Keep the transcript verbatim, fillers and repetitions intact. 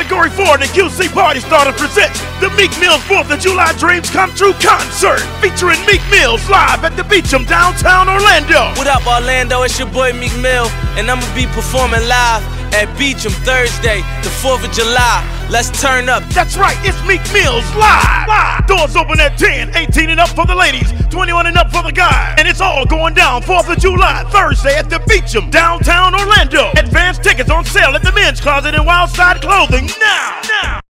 Category four, the Q C Party Starter presents the Meek Mill's fourth of July Dreams Come True concert, featuring Meek Mills live at the Beecham, downtown Orlando. What up, Orlando? It's your boy Meek Mill, and I'm gonna be performing live at Beecham Thursday, the fourth of July. Let's turn up. That's right, it's Meek Mills live. live. Doors open at ten, eighteen and up for the ladies, twenty-one and up for the guys. And it's all going down fourth of July, Thursday at the Beecham, downtown Orlando. Advance tickets on sale at the Men's Closet and Wildside Clothing now. now.